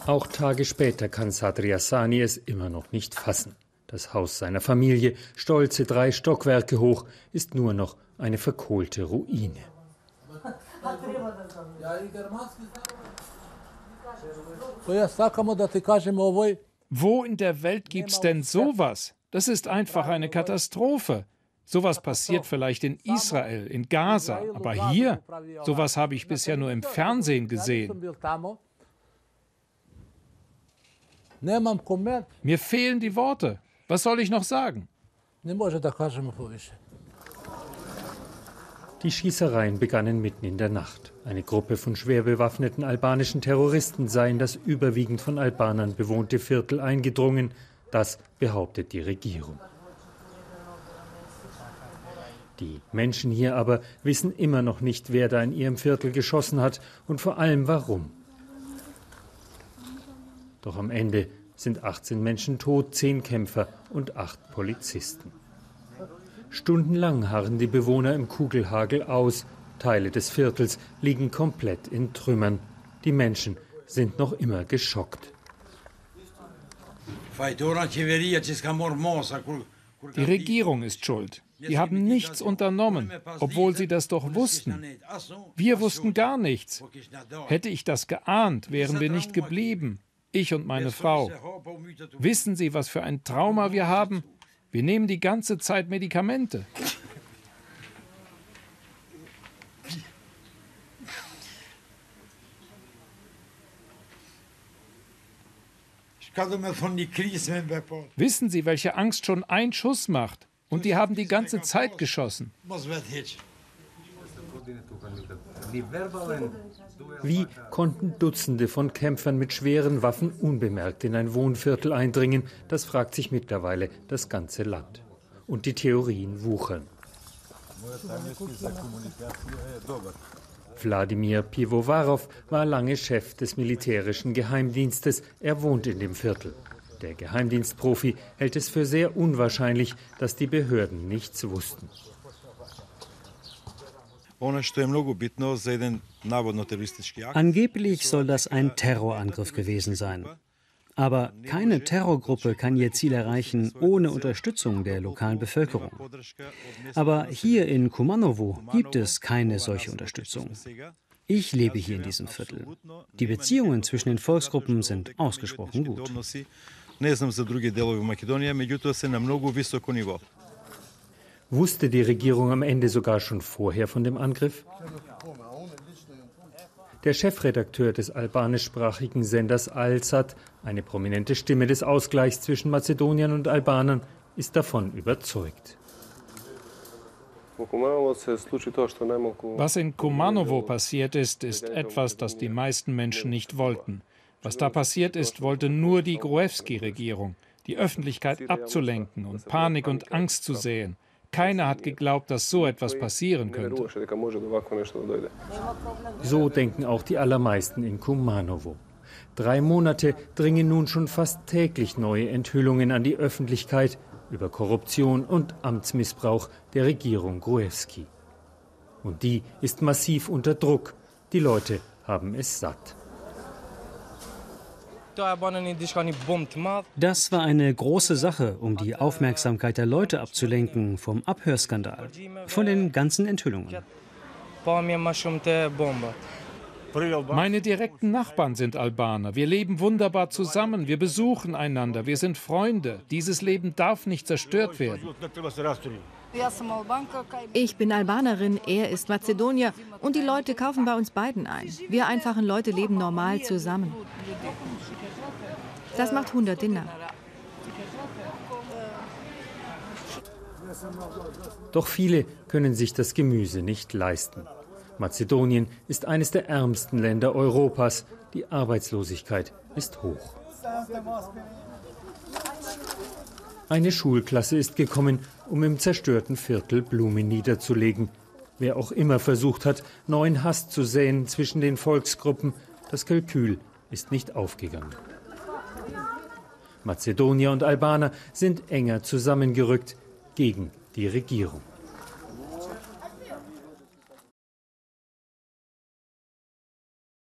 Auch Tage später kann Sadri Hassani es immer noch nicht fassen. Das Haus seiner Familie, stolze 3 Stockwerke hoch, ist nur noch eine verkohlte Ruine. Wo in der Welt gibt's denn sowas? Das ist einfach eine Katastrophe. Sowas passiert vielleicht in Israel, in Gaza, aber hier, sowas habe ich bisher nur im Fernsehen gesehen. Mir fehlen die Worte. Was soll ich noch sagen? Die Schießereien begannen mitten in der Nacht. Eine Gruppe von schwer bewaffneten albanischen Terroristen sei in das überwiegend von Albanern bewohnte Viertel eingedrungen. Das behauptet die Regierung. Die Menschen hier aber wissen immer noch nicht, wer da in ihrem Viertel geschossen hat und vor allem warum. Doch am Ende sind 18 Menschen tot, 10 Kämpfer und 8 Polizisten. Stundenlang harren die Bewohner im Kugelhagel aus. Teile des Viertels liegen komplett in Trümmern. Die Menschen sind noch immer geschockt. Die Regierung ist schuld. Die haben nichts unternommen, obwohl sie das doch wussten. Wir wussten gar nichts. Hätte ich das geahnt, wären wir nicht geblieben. Ich und meine Frau. Wissen Sie, was für ein Trauma wir haben? Wir nehmen die ganze Zeit Medikamente. Wissen Sie, welche Angst schon ein Schuss macht? Und die haben die ganze Zeit geschossen. Wie konnten Dutzende von Kämpfern mit schweren Waffen unbemerkt in ein Wohnviertel eindringen? Das fragt sich mittlerweile das ganze Land. Und die Theorien wuchern. Wladimir Pivovarov war lange Chef des militärischen Geheimdienstes. Er wohnt in dem Viertel. Der Geheimdienstprofi hält es für sehr unwahrscheinlich, dass die Behörden nichts wussten. Angeblich soll das ein Terrorangriff gewesen sein. Aber keine Terrorgruppe kann ihr Ziel erreichen ohne Unterstützung der lokalen Bevölkerung. Aber hier in Kumanovo gibt es keine solche Unterstützung. Ich lebe hier in diesem Viertel. Die Beziehungen zwischen den Volksgruppen sind ausgesprochen gut. Wusste die Regierung am Ende sogar schon vorher von dem Angriff? Der Chefredakteur des albanischsprachigen Senders Alsat, eine prominente Stimme des Ausgleichs zwischen Mazedoniern und Albanern, ist davon überzeugt. Was in Kumanovo passiert ist, ist etwas, das die meisten Menschen nicht wollten. Was da passiert ist, wollte nur die Gruevski-Regierung, die Öffentlichkeit abzulenken und Panik und Angst zu säen. Keiner hat geglaubt, dass so etwas passieren könnte. So denken auch die allermeisten in Kumanovo. 3 Monate dringen nun schon fast täglich neue Enthüllungen an die Öffentlichkeit über Korruption und Amtsmissbrauch der Regierung Gruevski. Und die ist massiv unter Druck. Die Leute haben es satt. Das war eine große Sache, um die Aufmerksamkeit der Leute abzulenken vom Abhörskandal, von den ganzen Enthüllungen. Meine direkten Nachbarn sind Albaner. Wir leben wunderbar zusammen. Wir besuchen einander. Wir sind Freunde. Dieses Leben darf nicht zerstört werden. Ich bin Albanerin, er ist Mazedonier und die Leute kaufen bei uns beiden ein. Wir einfachen Leute leben normal zusammen. Das macht 100 Dinar. Doch viele können sich das Gemüse nicht leisten. Mazedonien ist eines der ärmsten Länder Europas. Die Arbeitslosigkeit ist hoch. Eine Schulklasse ist gekommen, um im zerstörten Viertel Blumen niederzulegen. Wer auch immer versucht hat, neuen Hass zu säen zwischen den Volksgruppen, das Kalkül ist nicht aufgegangen. Mazedonier und Albaner sind enger zusammengerückt gegen die Regierung.